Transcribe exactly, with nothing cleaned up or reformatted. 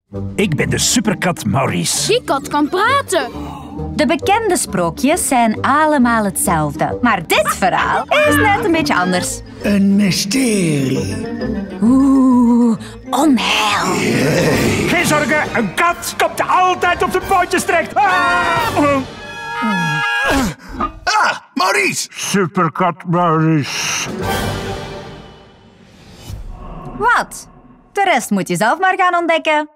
Ik ben de superkat Maurice. Die kat kan praten. De bekende sprookjes zijn allemaal hetzelfde. Maar dit verhaal is net een beetje anders. Een mysterie. Oeh, onheil. Geen zorgen, een kat komt altijd op de pootjes terecht. Ah, Ah, Maurice! superkat Maurice. Wat? De rest moet je zelf maar gaan ontdekken.